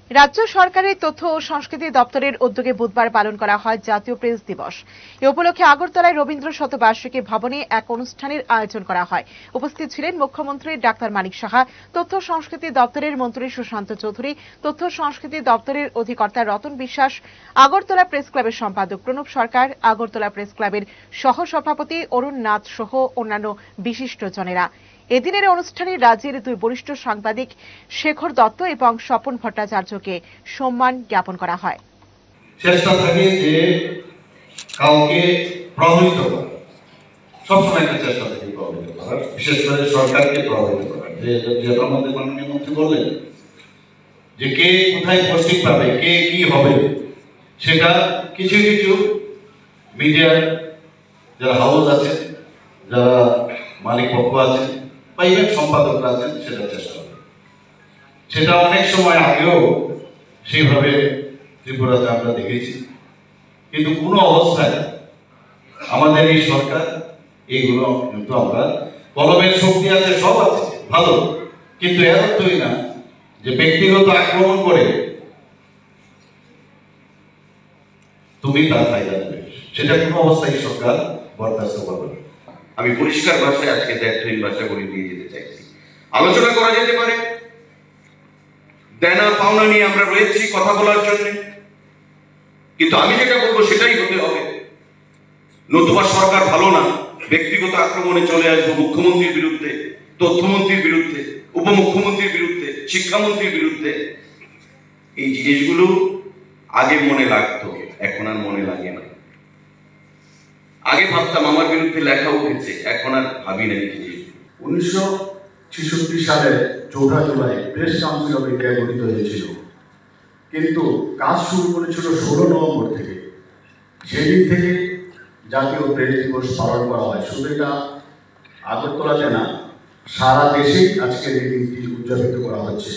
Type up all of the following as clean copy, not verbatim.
রাজ্য সরকারের তথ্য ও সংস্কৃতি দপ্তরের উদ্যোগে বুধবার পালন করা হয় জাতীয় প্রেস দিবস। এ উপলক্ষে আগরতলায় রবীন্দ্র শতবার্ষিকী ভবনে এক অনুষ্ঠানের আয়োজন করা হয়। উপস্থিত ছিলেন মুখ্যমন্ত্রী ডাক্তার মানিক সাহা, তথ্য সংস্কৃতি দপ্তরের মন্ত্রী সুশান্ত চৌধুরী, তথ্য সংস্কৃতি দপ্তরের অধিকর্তা রতন বিশ্বাস, আগরতলা প্রেস ক্লাবের সম্পাদক প্রণব সরকার, আগরতলা প্রেস ক্লাবের সহ সভাপতি অরুণ নাথ সহ অন্যান্য বিশিষ্টজনেরা। এদিনের অনুষ্ঠানে রাজ্যের দুই বরিষ্ঠ সাংবাদিক শেখর দত্ত এবং স্বপন ভট্টাচার্যকে সম্মান জ্ঞাপন করা হয়। চেষ্টা থাকে যে কাউকে প্রভাবিত করা, সবসময় একটা চেষ্টা থাকে প্রভাবিত করার, বিশেষ করে সরকারকে প্রভাবিত করার। যে আমাদের মাননীয় মন্ত্রী বললেন যে কে কোথায় পোস্টিং পাবে, কে কি হবে, সেটা কিছু কিছু মিডিয়ার যারা হাউস আছে, যারা মালিক পক্ষ আছে বা ইভেন সম্পাদকরা আছেন, সেটা চেষ্টা করে। সেটা অনেক সময় আগেও সেইভাবে ত্রিপুরাতে আমরা দেখেছি, কিন্তু কোনো অবস্থায় আমাদের এই সরকার এইগুলো কিন্তু আমরা কলমের শক্তি আছে, সব আছে, ভালো, কিন্তু এর অর্থই না যে ব্যক্তিগত আক্রমণ করে তুমি তার ফায়দা নেবে, সেটা কোনো অবস্থায় সরকার বরদাস্ত করবে না। আমি পরিষ্কার ভাষায় আজকে দ্ব্যর্থহীন ভাষা করে দিয়ে যেতে চাইছি। আলোচনা করা যেতে পারে, দেনা পাওনা নিয়ে আমরা রয়েছি কথা বলার জন্য, কিন্তু আমি যেটা বলবো সেটাই হতে হবে। নতুবা সরকার ভালো না, ব্যক্তিগত আক্রমণে চলে আসবো মুখ্যমন্ত্রীর বিরুদ্ধে, তথ্যমন্ত্রীর বিরুদ্ধে, উপমুখ্যমন্ত্রীর বিরুদ্ধে, শিক্ষামন্ত্রীর বিরুদ্ধে। এই জিনিসগুলো আগে মনে লাগতো, এখন আর মনে লাগে না। আগে ভাবতাম আমার বিরুদ্ধে লেখা উঠেছে, এখন আর ভাবি না এই জিনিস। 1966 সালে 4 জুলাই প্রেস কাউন্সিল অফ ইন্ডিয়া গঠিত হয়েছিল, কিন্তু কাজ শুরু করেছিল 16 নভেম্বর থেকে। সেদিন থেকে জাতীয় প্রেস দিবস পালন করা হয়। শুধু এটা আগরতলাতে না, সারা দেশেই আজকের এই দিনটি উদযাপিত করা হচ্ছে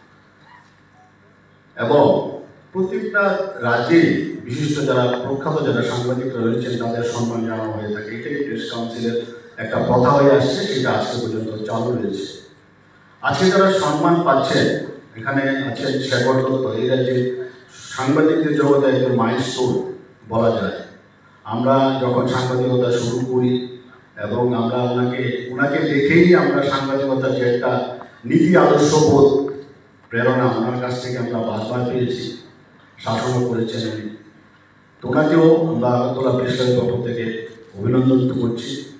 এবং প্রত্যেকটা রাজ্যে বিশিষ্ট যারা প্রখ্যাত যারা সাংবাদিকরা রয়েছেন তাদের সম্মান জানানো হয়ে থাকে। এটাই প্রেস কাউন্সিলের একটা কথা হয়ে আসছে, সেটা আজকে পর্যন্ত চালু রয়েছে। আজকে যারা সম্মান পাচ্ছেন, এখানে আছেন শেখর দত্ত, এই রাজ্যে সাংবাদিকদের জগতে একজন মাইলস্টোন বলা যায়। আমরা যখন সাংবাদিকতা শুরু করি এবং আমরা ওনাকে দেখেই আমরা সাংবাদিকতার যে একটা নীতি আদর্শ বোধ প্রেরণা ওনার কাছ থেকে আমরা বারবার পেয়েছি, শাসনও করেছেন উনি। ওনাকেও আমরা আগরতলা প্রেস ক্লাবের পক্ষ থেকে অভিনন্দন করছি।